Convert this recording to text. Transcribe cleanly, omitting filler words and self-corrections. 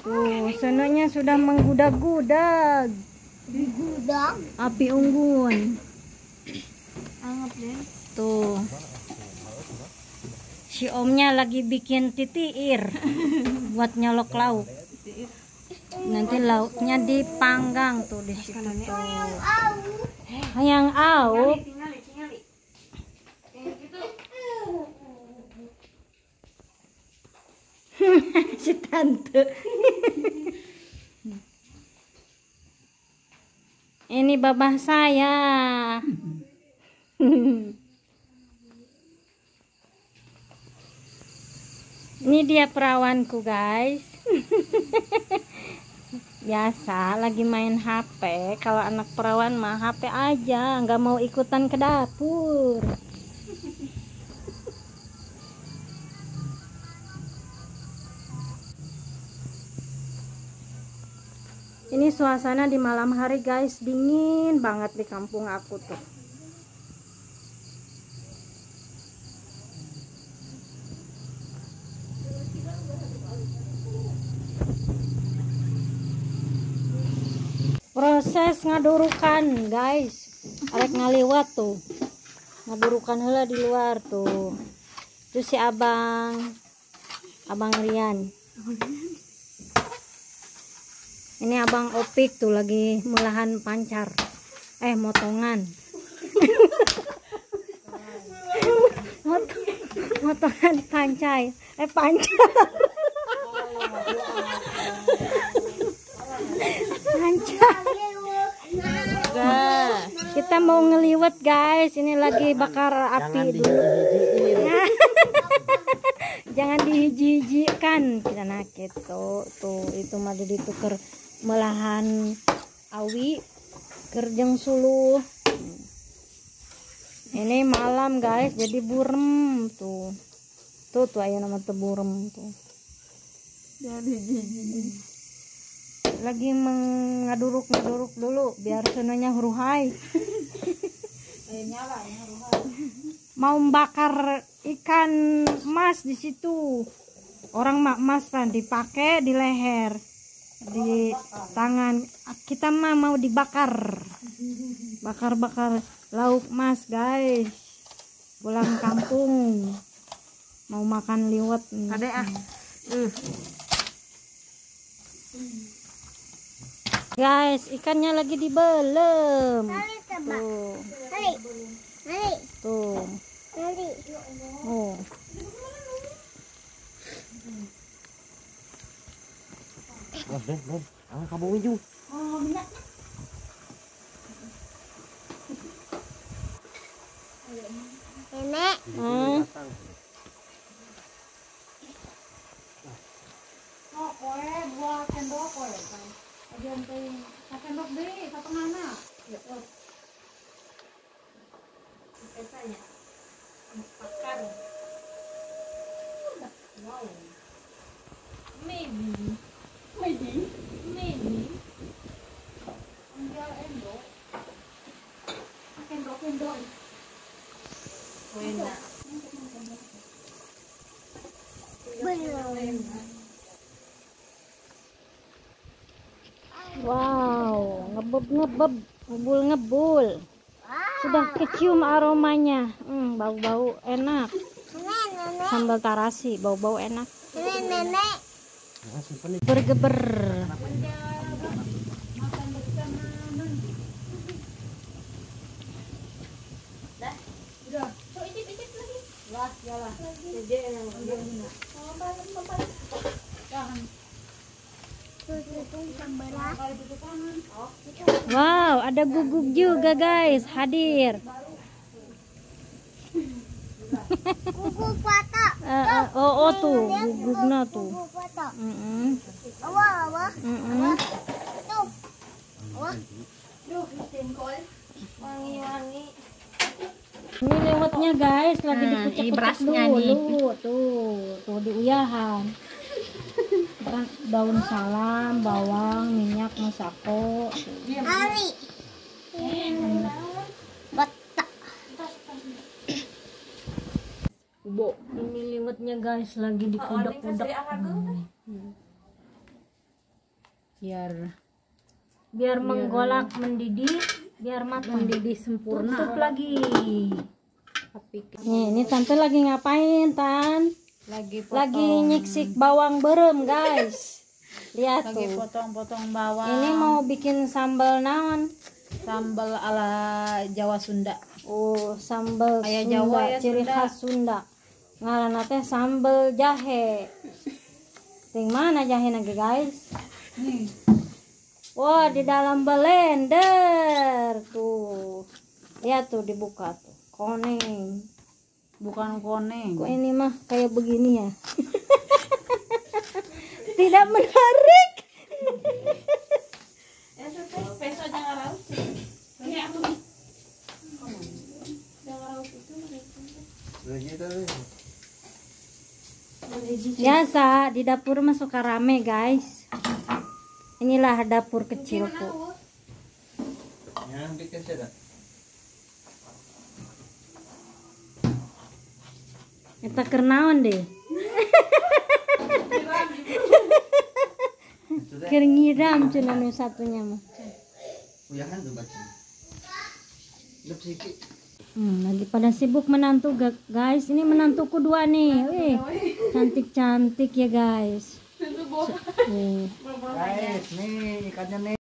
Tuh, sononya sudah menggudag-gudag. Gudang. Api unggun. Anggap deh. Tuh. Si omnya lagi bikin titiir buat nyolok lauk. Nanti lauknya dipanggang tuh di situ tuh. Yang au. Si tante. Ini babah saya. Ini dia perawanku, guys. Biasa lagi main HP. Kalau anak perawan mah HP aja, nggak mau ikutan ke dapur. Ini suasana di malam hari, guys. Dingin banget di kampung aku tuh. Proses ngadurukan, guys. Arek ngaliwat tuh. Ngadurukan heula di luar tuh. Itu si Abang Rian. Ini Abang Opik tuh lagi mulahan pancar. Motongan. Motongan pancai. Pancar. Pancar. Kita mau ngeliwet, guys. Ini lagi bakar api dulu. Jangan dihiji-hijikan. Kita nakit tuh itu mah ditukar melahan awi kerjeng suluh. Ini malam, guys, jadi burem tuh ayo nama tuh burem tuh. Jangan dihiji. Lagi mengaduruk dulu biar sononya huruhai. Mau bakar ikan emas di situ. Orang emas kan dipakai di leher, di tangan. Kita mah mau dibakar. Bakar lauk emas, guys. Pulang kampung mau makan liwet. Ade Guys, ikannya lagi dibelem. Tuh. Tuh. Oh. Kamu hijau. Nenek. Buat sendok kan. Ajan teh sendok deh, satengahna. Ya, pesanya. Makan. Wow. Maybe. Ambil endok. Endok. Enak. Wow, ngebul. Sudah kecium aromanya. Bau-bau enak. Sambal tarasi, bau-bau enak. Nenek. Bergeber. Wow, ada guguk juga, guys, hadir. Guguk foto. Oh tuh, guguknya tuh. Guguk foto. Awah. Tuh. Awah. Duh, tengkol. Wangi-wangi. Ini lewatnya, guys, lagi dikucek-kucek dulu. Tuh diuyahan. Beras, daun salam, bawang, minyak, masako. Ali. Batak. Ini liwetnya, guys, lagi dikudak-kudak. biar menggolak, mendidih, biar matang. mendidih sempurna. Tutup lagi. Tapi Nih, ini tante lagi ngapain, Tan? Lagi nyiksik bawang berem, guys. Lihat lagi tuh. potong-potong bawang. Ini mau bikin sambal naon? Sambal ala Jawa Sunda. Oh, sambal Kayak Sunda, Jawa ya, ciri Sunda. khas Sunda. Ngaranna teh sambal jahe. Ting mana jahe lagi, guys? Nih, Wah, di dalam blender tuh. Lihat tuh dibuka tuh. Koneng. bukan koneng. Kok ini mah kayak begini ya? Tidak menarik. Biasa di dapur mah suka rame, guys. Inilah dapur kecilku. Kita kernaon deh. Ngiram cina nu satunya mah. Lagi pada sibuk menantu guys. Ini menantuku dua nih. Wih, cantik-cantik ya guys. Guys, nih ikannya nih.